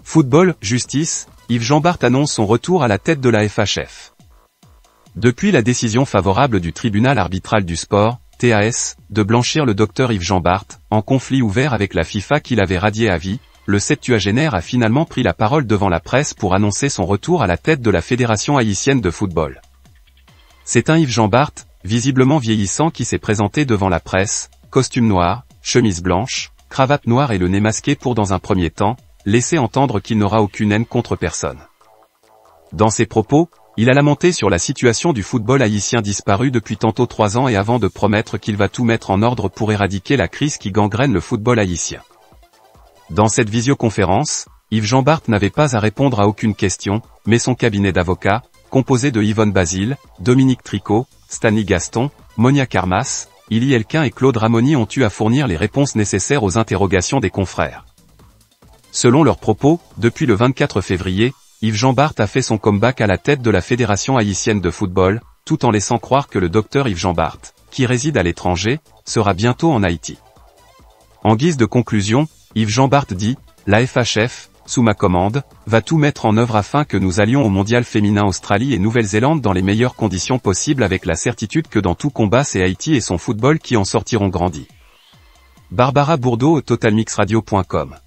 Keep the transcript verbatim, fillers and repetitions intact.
Football, justice, Yves Jean-Bart annonce son retour à la tête de la F H F. Depuis la décision favorable du tribunal arbitral du sport, T A S, de blanchir le docteur Yves Jean-Bart, en conflit ouvert avec la FIFA qui l'avait radié à vie, le septuagénaire a finalement pris la parole devant la presse pour annoncer son retour à la tête de la Fédération haïtienne de football. C'est un Yves Jean-Bart, visiblement vieillissant qui s'est présenté devant la presse, costume noir, chemise blanche, cravate noire et le nez masqué pour dans un premier temps, laisser entendre qu'il n'aura aucune haine contre personne. Dans ses propos, il a lamenté sur la situation du football haïtien disparu depuis tantôt trois ans et avant de promettre qu'il va tout mettre en ordre pour éradiquer la crise qui gangrène le football haïtien. Dans cette visioconférence, Yves Jean-Bart n'avait pas à répondre à aucune question, mais son cabinet d'avocats, composé de Yvonne Basile, Dominique Tricot, Stanley Gaston, Monia Karmas, Ili Elkin et Claude Ramoni ont eu à fournir les réponses nécessaires aux interrogations des confrères. Selon leurs propos, depuis le vingt-quatre février, Yves Jean-Bart a fait son comeback à la tête de la Fédération haïtienne de football, tout en laissant croire que le docteur Yves Jean-Bart, qui réside à l'étranger, sera bientôt en Haïti. En guise de conclusion, Yves Jean-Bart dit « La F H F, sous ma commande, va tout mettre en œuvre afin que nous allions au mondial féminin Australie et Nouvelle-Zélande dans les meilleures conditions possibles avec la certitude que dans tout combat c'est Haïti et son football qui en sortiront grandis. » Barbara Bourdeau au total mix radio point com